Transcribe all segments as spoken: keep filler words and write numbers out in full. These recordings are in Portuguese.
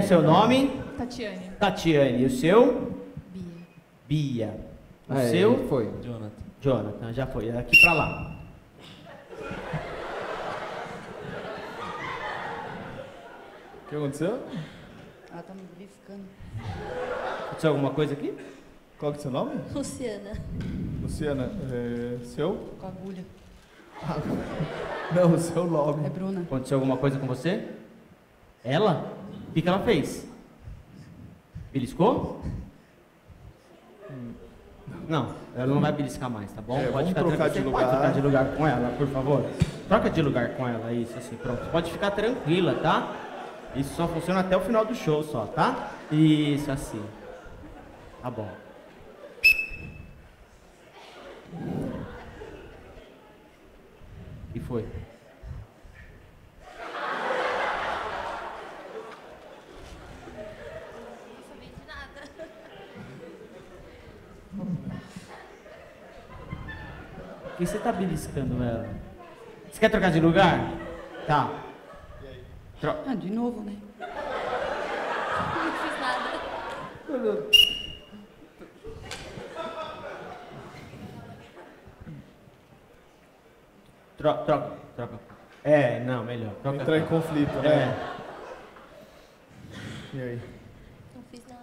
seu nome? Tatiane. Tatiane. E o seu? Bia. Bia. O Ah, seu? é, foi. Jonathan. Jonathan, já foi. É daqui pra lá. O que aconteceu? Ela tá me verificando. Aconteceu alguma coisa aqui? Qual que é o seu nome? Luciana. Luciana, é, seu? Com agulha. Não, o seu nome. É Bruna. Aconteceu alguma coisa com você? Ela? O que que ela fez? Beliscou? Não, ela não vai beliscar mais, tá bom? É, vamos ficar trocar tranquila. de Você pode lugar. trocar de lugar com ela, por favor? Troca de lugar com ela, isso, assim, pronto. Pode ficar tranquila, tá? Isso só funciona até o final do show, só, tá? Isso, assim. Tá bom. E foi? Por que você tá beliscando ela? Você quer trocar de lugar? Tá. Tro... Ah, de novo, né? Não fiz nada. Tro... Troca, troca. É, não, melhor. Troca, Entrar em troca. conflito, né? É. E aí? Não fiz nada.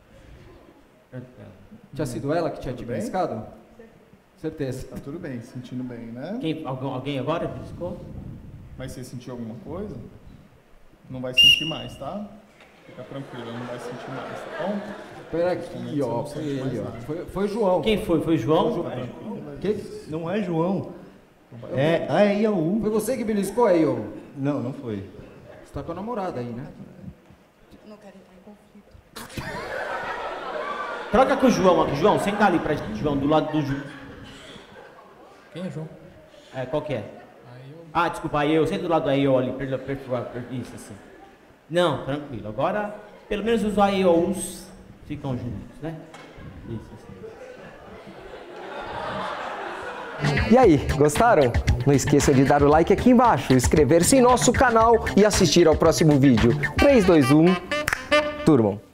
Tinha sido ela que tinha te Tudo bem? beliscado? Certeza. Tá tudo bem, sentindo bem, né? Quem, algum, alguém agora beliscou? Mas você sentiu alguma coisa? Não vai sentir mais, tá? Fica tranquilo, não vai sentir mais, tá bom? Espera aqui, ó. Foi ele, ó. Foi, foi o João. Quem foi? Foi o João? Tá É. tranquilo, Que? Não é João. É A E I A U. Foi você que beliscou aí, ô? Não, não foi. Você tá com a namorada aí, né? Não quero entrar em conflito. Troca com o João aqui. João, senta ali pra gente, João, do lado do João. Quem é João? É, qual que é? Aí eu... Ah, desculpa, aí eu. Senta do lado do aí eu ali. Perdão, perdão, perdão, isso, assim. Não, tranquilo. Agora, pelo menos os A E Os ficam juntos, né? Isso, assim. E aí, gostaram? Não esqueça de dar o like aqui embaixo, inscrever-se em nosso canal e assistir ao próximo vídeo. três, dois, um, turmam!